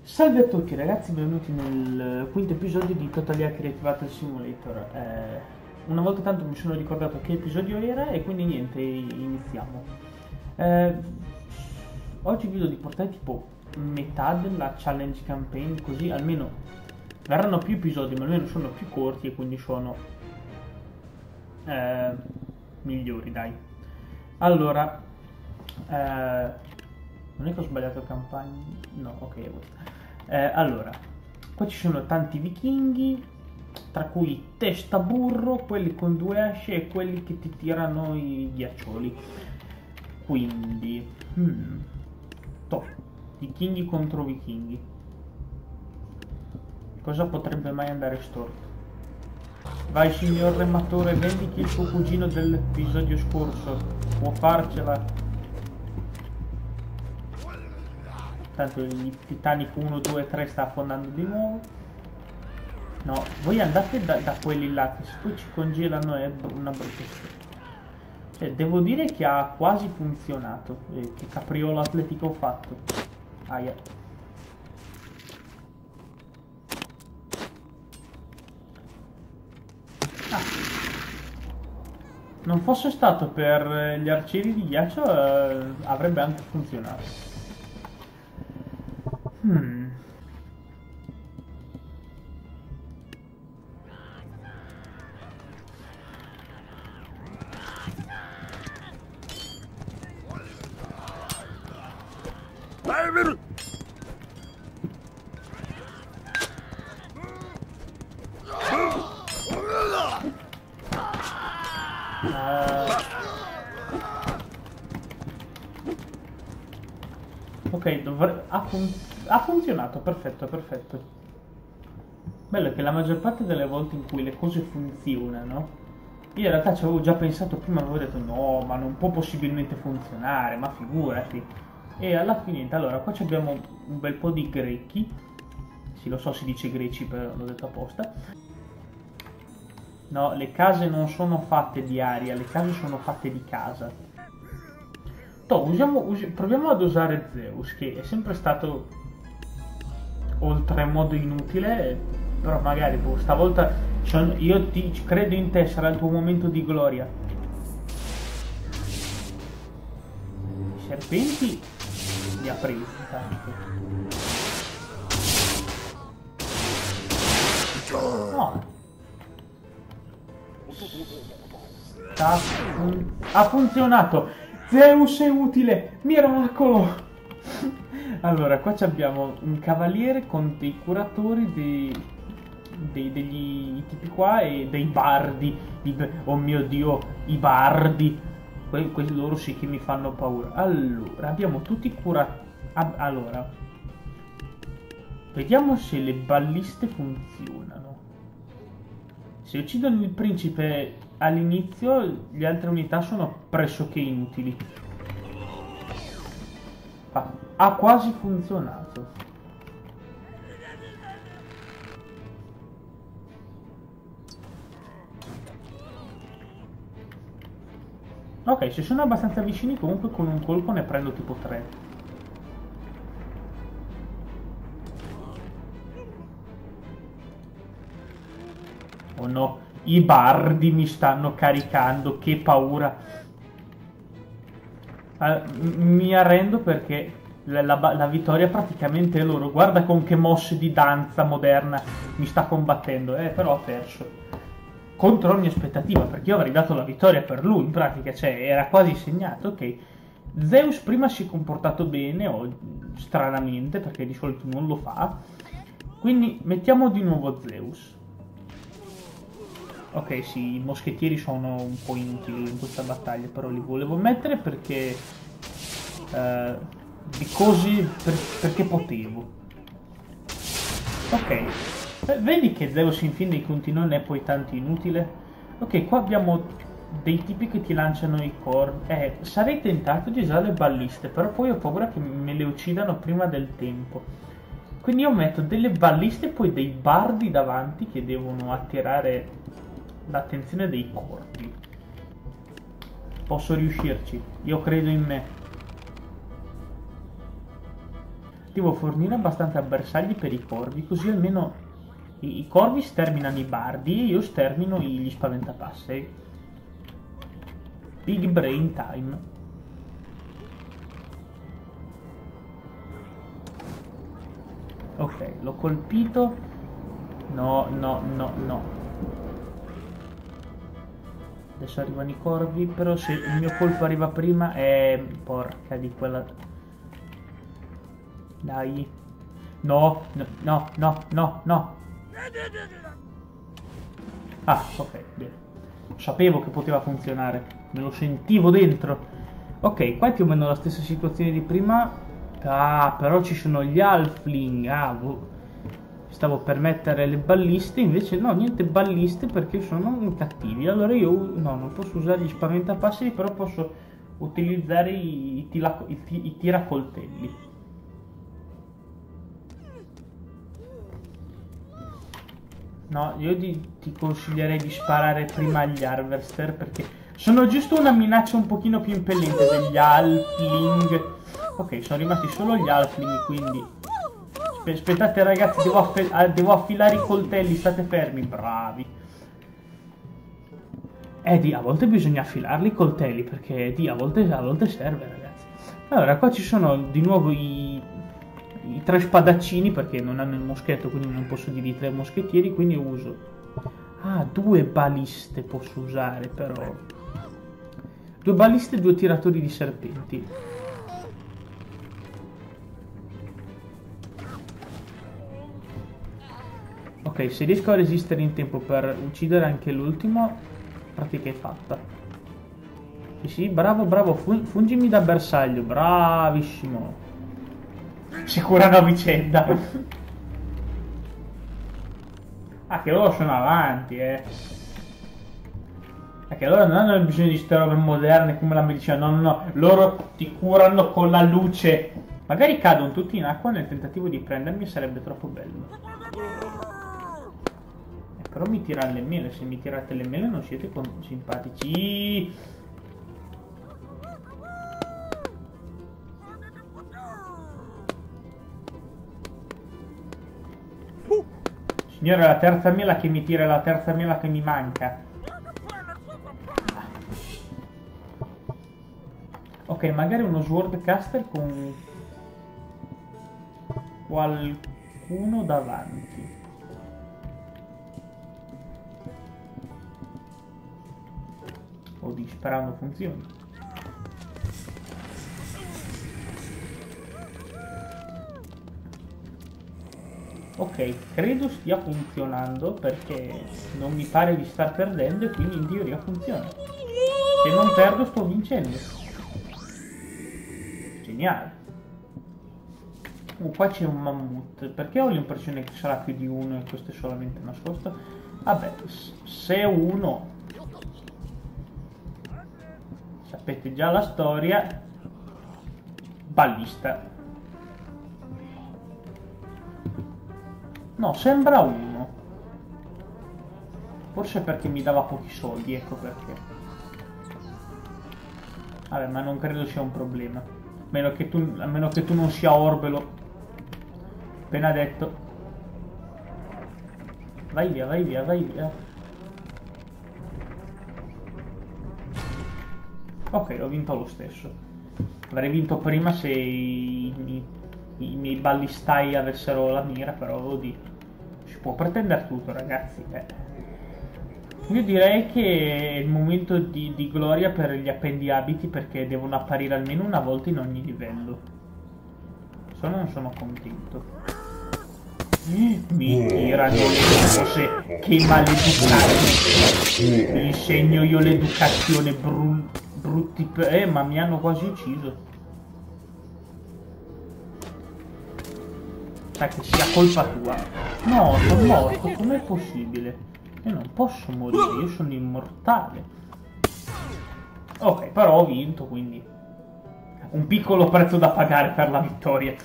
Salve a tutti ragazzi, benvenuti nel quinto episodio di Totally Accurate Battle Simulator. Una volta tanto mi sono ricordato che episodio era e quindi niente, iniziamo. Oggi vi devo portare tipo metà della challenge campaign, così almeno verranno più episodi, ma almeno sono più corti e quindi sono migliori, dai. Allora, non è che ho sbagliato campagna? No, ok, è questa. Allora, qua ci sono tanti vichinghi, tra cui testa burro, quelli con due asce e quelli che ti tirano i ghiaccioli. Quindi, vichinghi contro vichinghi. Cosa potrebbe mai andare storto? Vai signor rematore, vendichi il suo cugino dell'episodio scorso. Può farcela. Tanto il Titanic 1, 2, 3 sta affondando di nuovo. No, voi andate da quelli là, che se poi ci congelano è una brutta storia. Cioè, devo dire che ha quasi funzionato. Che capriola atletica ho fatto. Aia. Non fosse stato per gli arcieri di ghiaccio, avrebbe anche funzionato. Ok, ha funzionato, perfetto, perfetto. Bello che la maggior parte delle volte in cui le cose funzionano, io in realtà ci avevo già pensato prima, avevo detto no, ma non può possibilmente funzionare, ma figurati. E alla fine, allora, qua abbiamo un bel po' di grechi. Sì, lo so, si dice greci, però l'ho detto apposta. No, le case non sono fatte di aria, le case sono fatte di casa. Proviamo ad usare Zeus, che è sempre stato oltremodo inutile, però magari stavolta io credo in te, sarà il tuo momento di gloria. I serpenti li ha presi tanto. No. Ha funzionato! Zeus è utile! Miracolo! Allora, qua abbiamo un cavaliere con dei curatori, degli tipi qua e dei bardi. Oh mio Dio, i bardi! Loro sì che mi fanno paura. Allora, abbiamo tutti curati. Allora, vediamo se le balliste funzionano. Se uccidono il principe all'inizio, le altre unità sono pressoché inutili. Ha quasi funzionato. Ok, se sono abbastanza vicini comunque con un colpo ne prendo tipo 3. Oh no, i bardi mi stanno caricando, che paura. Mi arrendo perché la vittoria praticamente è loro. Guarda con che mosse di danza moderna mi sta combattendo, però ho perso. Contro ogni aspettativa, perché io avrei dato la vittoria per lui, in pratica, cioè era quasi segnato, ok. Zeus prima si è comportato bene, stranamente, perché di solito non lo fa. Quindi mettiamo di nuovo Zeus. Ok, sì, i moschettieri sono un po' inutili in questa battaglia, però li volevo mettere perché perché potevo. Ok, vedi che Zeus in fin dei conti non è poi tanto inutile. Ok, qua abbiamo dei tipi che ti lanciano i corvi. Sarei tentato di usare le balliste, però poi ho paura che me le uccidano prima del tempo. Quindi io metto delle balliste e poi dei bardi davanti che devono attirare l'attenzione dei corpi. Posso riuscirci, io credo in me. Devo fornire abbastanza bersagli per i corvi, così almeno i corvi sterminano i bardi e io stermino gli spaventapasseri. Big brain time. Ok, l'ho colpito. No, no, no, no. Adesso arrivano i corvi, però se il mio colpo arriva prima porca di quella... Dai. No, no, no, no, no, no. Ah, ok, bene. Sapevo che poteva funzionare. Me lo sentivo dentro. Ok, qua è più o meno la stessa situazione di prima. Ah, però ci sono gli halfling. Ah, stavo per mettere le balliste, invece no, niente balliste perché sono cattivi. Allora io no, non posso usare gli spaventapasseri, però posso utilizzare i tiracoltelli. No, io ti consiglierei di sparare prima agli harvester perché sono giusto una minaccia un pochino più impellente degli halfling. Ok, sono rimasti solo gli halfling, quindi aspettate ragazzi, devo affilare i coltelli, state fermi, bravi. A volte bisogna affilarli i coltelli perché a volte serve, ragazzi. Allora, qua ci sono di nuovo i 3 spadaccini perché non hanno il moschetto, quindi non posso dire i 3 moschettieri, quindi uso 2 baliste posso usare, però 2 baliste e 2 tiratori di serpenti. Ok, se riesco a resistere in tempo per uccidere anche l'ultimo, pratica è fatta. Sì, bravo, bravo, fungimi da bersaglio, bravissimo. Si curano a vicenda. Che loro sono avanti, Che loro non hanno bisogno di ste robe moderne come la medicina, no, loro ti curano con la luce. Magari cadono tutti in acqua nel tentativo di prendermi, sarebbe troppo bello. Però mi tirano le mele, se mi tirate le mele non siete simpatici. Signore, la terza mela che mi tira, la terza mela che mi manca. Ok, magari uno swordcaster con qualcuno davanti. Oddio, sperando funzioni. Ok, credo stia funzionando perché non mi pare di star perdendo e quindi in teoria funziona. Se non perdo sto vincendo. Geniale. Qua c'è un mammut. Perché ho l'impressione che sarà più di uno e questo è solamente nascosto? Vabbè, se è uno... Sapete già la storia. Ballista. No, sembra uno. Forse perché mi dava pochi soldi, ecco perché. Vabbè, ma non credo sia un problema. A meno che tu non sia Orbelo. Appena detto. Vai via, vai via, vai via. Ok, ho vinto lo stesso. Avrei vinto prima se i miei ballistai avessero la mira, però oddio. Si può pretendere tutto, ragazzi. Io direi che è il momento di gloria per gli appendiabiti perché devono apparire almeno una volta in ogni livello. Se no non sono contento. Mi tirano le cose, che maleducati. Insegno io l'educazione, brutti ma mi hanno quasi ucciso. Sai che sia colpa tua. No, sono morto, com'è possibile? Io non posso morire, io sono immortale. Ok, però ho vinto, quindi un piccolo prezzo da pagare per la vittoria.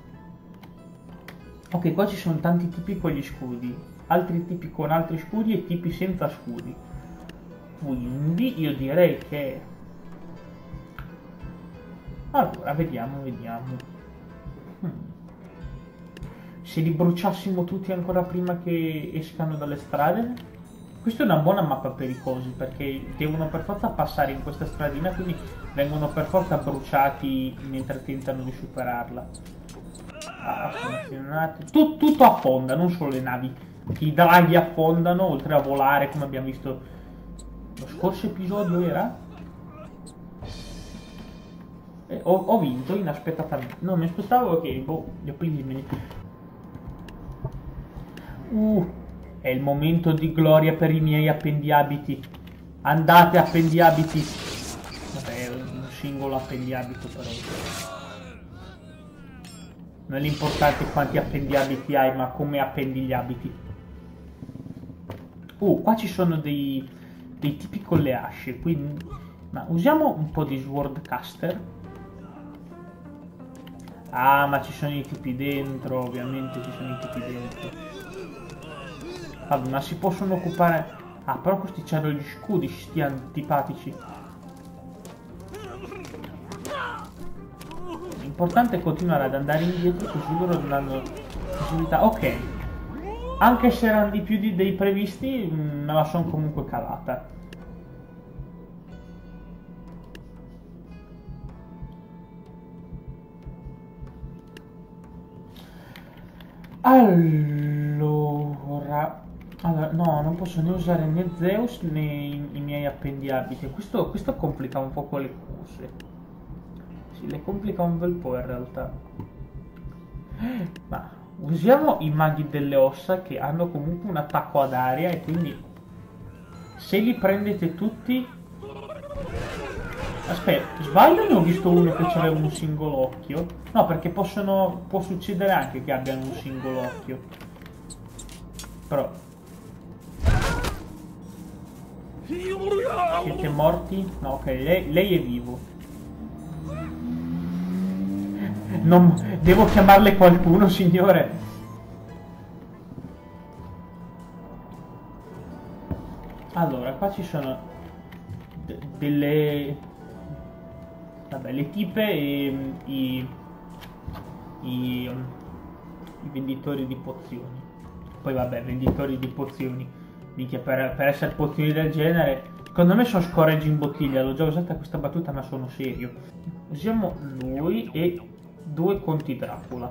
Ok, qua ci sono tanti tipi con gli scudi, altri tipi con altri scudi e tipi senza scudi. Quindi io direi che... Allora, vediamo. se li bruciassimo tutti ancora prima che escano dalle strade? Questa è una buona mappa per i cosi, perché devono per forza passare in questa stradina, quindi vengono per forza bruciati mentre tentano di superarla. Tutto affonda, non solo le navi. I draghi affondano, oltre a volare, come abbiamo visto lo scorso episodio era? Ho vinto inaspettatamente. No, mi aspettavo che... boh, gli appellimeni. È il momento di gloria per i miei appendiabiti. Andate appendiabiti. Vabbè, è un singolo appendiabito però. Non è l'importante quanti appendiabiti hai, ma come appendi gli abiti. Qua ci sono dei tipi con le asce, quindi... ma usiamo un po' di swordcaster. Ah, ma ci sono i tipi dentro, ovviamente ci sono i tipi dentro. Vabbè, ma si possono occupare... ah, però questi c'hanno gli scudi, sti antipatici. L'importante è continuare ad andare indietro, così loro non hanno possibilità. Ok. Anche se erano di più dei previsti, me la sono comunque cavata. Allora, no, non posso né usare né Zeus né i miei appendiabiti. Questo complica un po' le cose. Sì, le complica un bel po' in realtà. Ma usiamo i maghi delle ossa che hanno comunque un attacco ad aria e quindi se li prendete tutti... aspetta, sbaglio, ne ho visto uno che aveva un singolo occhio? No, perché può succedere anche che abbiano un singolo occhio. Però... siete morti? No, ok, lei è vivo. Non... devo chiamarle qualcuno, signore? Allora, qua ci sono delle... vabbè, le tipe e i venditori di pozioni. Poi vabbè, venditori di pozioni. Minchia, per essere pozioni del genere, secondo me sono scorreggi in bottiglia. L'ho già usata questa battuta, ma sono serio. Usiamo lui e 2 conti Dracula.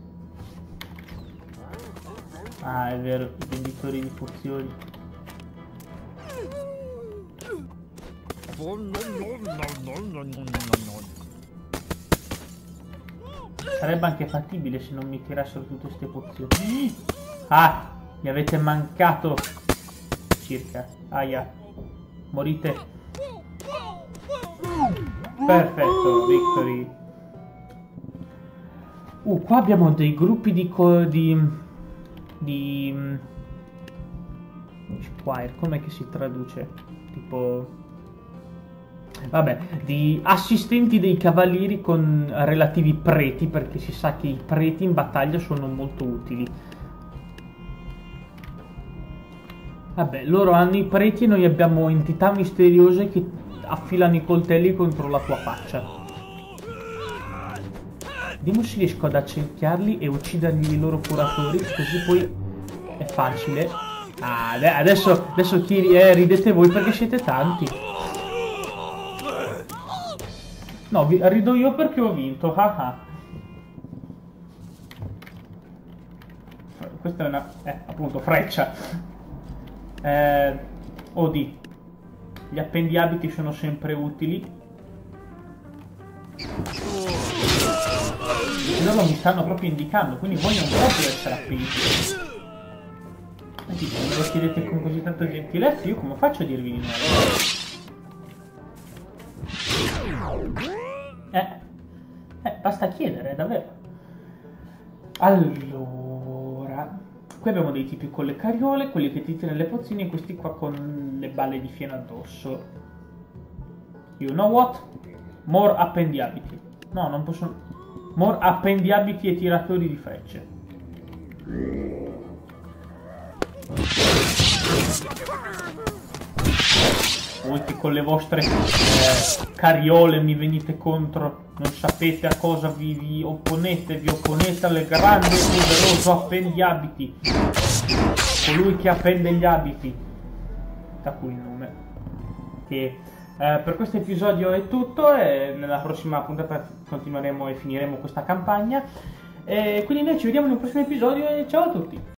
Ah, è vero, i venditori di pozioni. Sarebbe anche fattibile se non mi tirassero tutte queste pozioni. Ah, mi avete mancato. Circa. Aia. Morite. Perfetto, victory. Qua abbiamo dei gruppi di squire, com'è che si traduce? Tipo... vabbè, di assistenti dei cavalieri con relativi preti, perché si sa che i preti in battaglia sono molto utili. Vabbè, loro hanno i preti e noi abbiamo entità misteriose che affilano i coltelli contro la tua faccia. Vediamo se riesco ad accerchiarli e uccidergli i loro curatori, così poi è facile. Ah, adesso chi ridete voi perché siete tanti. No, rido io perché ho vinto, haha. Questa è una... appunto, freccia. Odi. Gli appendiabiti sono sempre utili. Loro mi stanno proprio indicando, quindi vogliono proprio essere appiti. Me lo chiedete con così tanto gentilezza, io come faccio a dirvi di no? Basta chiedere, davvero. Allora, qui abbiamo dei tipi con le cariole, quelli che ti tirano le pozioni e questi qua con le balle di fieno addosso. You know what? More appendiabiti. No, non posso... more appendiabiti e tiratori di frecce. voi che con le vostre cariole mi venite contro, non sapete a cosa vi opponete al grande e poderoso appendiabiti, colui che appende gli abiti, da cui il nome. Che per questo episodio è tutto, e nella prossima puntata continueremo e finiremo questa campagna, e quindi noi ci vediamo nel prossimo episodio e ciao a tutti!